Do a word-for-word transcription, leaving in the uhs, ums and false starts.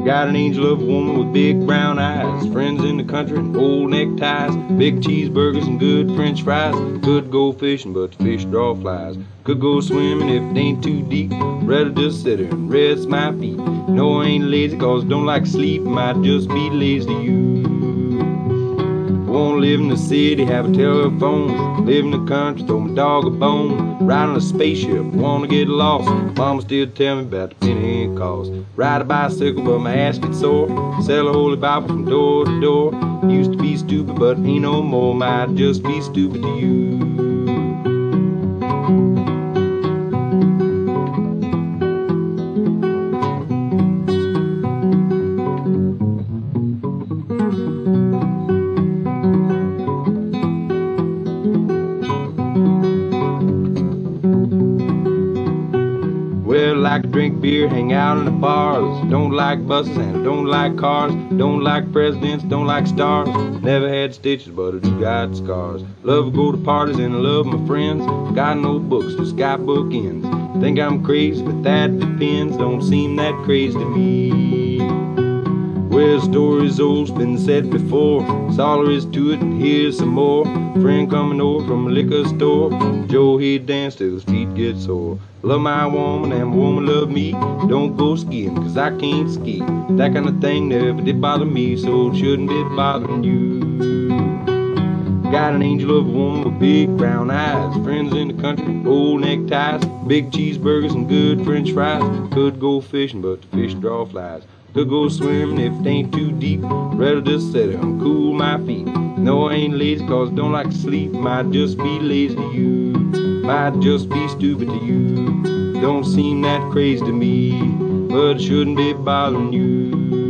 Got an angel of a woman with big brown eyes, friends in the country and old neckties, big cheeseburgers and good french fries. Could go fishing but the fish draw flies. Could go swimming if it ain't too deep. Rather just sit here and rest my feet. No, I ain't lazy cause I don't like sleep. Might just be lazy to you. Wanna live in the city, have a telephone. Live in the country, throw my dog a bone. Ride on a spaceship, wanna get lost. Mama still tell me about the penny it costs. Ride a bicycle but my ass gets sore. Sell a holy Bible from door to door. Used to be stupid but ain't no more. Might just be stupid to you. Well, I like to drink beer, hang out in the bars. Don't like buses and I don't like cars. Don't like presidents, don't like stars. Never had stitches, but I do got scars. Love to go to parties and I love my friends. Got no books, just got bookends. Think I'm crazy, but that depends. Don't seem that crazy to me. Well, stories old's been said before. That's all there is to it, and here's some more. Friend coming over from a liquor store. Joe, he danced till his feet get sore. Love my woman and my woman love me. Don't go skiing, cause I can't ski. That kind of thing never did bother me, so it shouldn't be bothering you. Got an angel of a woman with big brown eyes, friends in the country, old neckties, big cheeseburgers and good french fries. Could go fishing, but the fish draw flies. Could go swimming if it ain't too deep. Rather just sit here and cool my feet. No, I ain't lazy cause I don't like to sleep. Might just be lazy to you. Might just be stupid to you. Don't seem that crazy to me, but it shouldn't be bothering you.